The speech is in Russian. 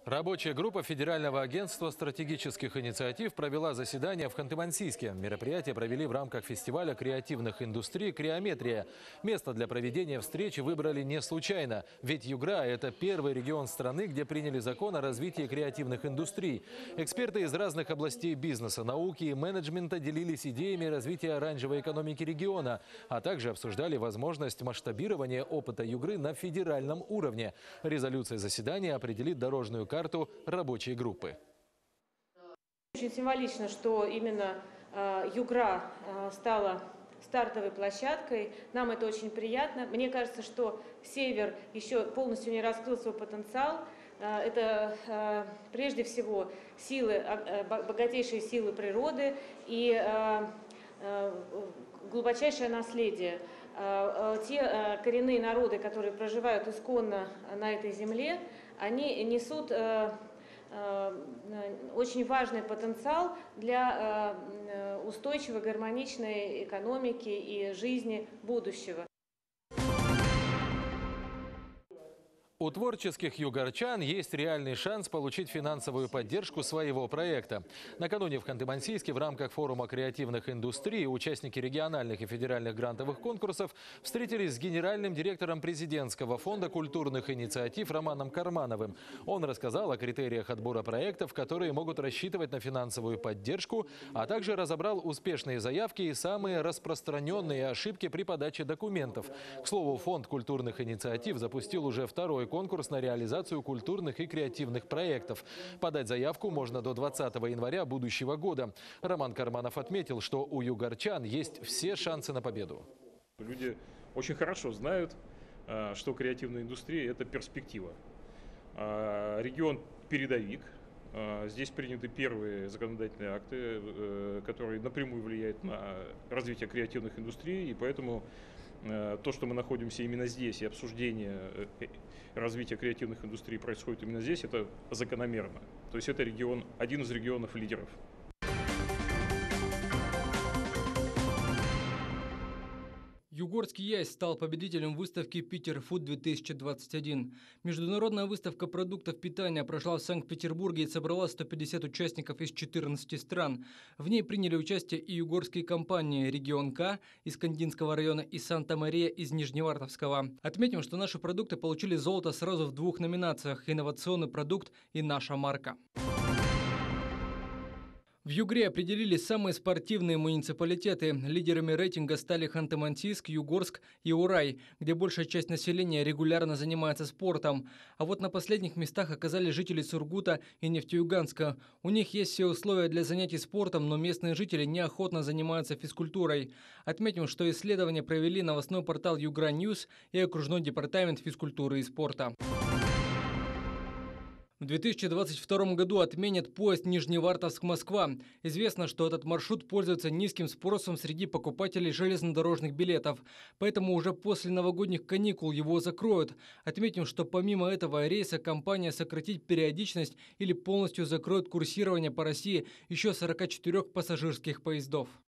Рабочая группа Федерального агентства стратегических инициатив провела заседание в Ханты-Мансийске. Мероприятие провели в рамках фестиваля креативных индустрий «Креометрия». Место для проведения встречи выбрали не случайно. Ведь Югра – это первый регион страны, где приняли закон о развитии креативных индустрий. Эксперты из разных областей бизнеса, науки и менеджмента делились идеями развития оранжевой экономики региона, а также обсуждали возможность масштабирования опыта Югры на федеральном уровне. Резолюция заседания определит дорожную карту рабочей группы. Очень символично, что именно Югра стала стартовой площадкой. Нам это очень приятно. Мне кажется, что Север еще полностью не раскрыл свой потенциал. Это прежде всего силы, богатейшие силы природы и глубочайшее наследие. Те коренные народы, которые проживают исконно на этой земле, они несут очень важный потенциал для устойчивой, гармоничной экономики и жизни будущего. У творческих югорчан есть реальный шанс получить финансовую поддержку своего проекта. Накануне в Ханты-Мансийске в рамках форума креативных индустрий участники региональных и федеральных грантовых конкурсов встретились с генеральным директором президентского фонда культурных инициатив Романом Кармановым. Он рассказал о критериях отбора проектов, которые могут рассчитывать на финансовую поддержку, а также разобрал успешные заявки и самые распространенные ошибки при подаче документов. К слову, фонд культурных инициатив запустил уже второй конкурс на реализацию культурных и креативных проектов. Подать заявку можно до 20 января будущего года. Роман Карманов отметил, что у югорчан есть все шансы на победу. Люди очень хорошо знают, что креативная индустрия – это перспектива. Регион передовик. Здесь приняты первые законодательные акты, которые напрямую влияют на развитие креативных индустрий, и поэтому то, что мы находимся именно здесь, и обсуждение развития креативных индустрий происходит именно здесь, это закономерно. То есть это регион, один из регионов лидеров. Югорский ясь стал победителем выставки «Питер Фуд-2021». Международная выставка продуктов питания прошла в Санкт-Петербурге и собрала 150 участников из 14 стран. В ней приняли участие и югорские компании «Регион К» из Кандинского района и «Санта-Мария» из Нижневартовского. Отметим, что наши продукты получили золото сразу в двух номинациях – «Инновационный продукт» и «Наша марка». В Югре определили самые спортивные муниципалитеты. Лидерами рейтинга стали Ханты-Мансийск, Югорск и Урай, где большая часть населения регулярно занимается спортом. А вот на последних местах оказались жители Сургута и Нефтеюганска. У них есть все условия для занятий спортом, но местные жители неохотно занимаются физкультурой. Отметим, что исследование провели новостной портал Югра Ньюс и окружной департамент физкультуры и спорта. В 2022 году отменят поезд Нижневартовск-Москва. Известно, что этот маршрут пользуется низким спросом среди покупателей железнодорожных билетов. Поэтому уже после новогодних каникул его закроют. Отметим, что помимо этого рейса компания сократит периодичность или полностью закроет курсирование по России еще 44 пассажирских поездов.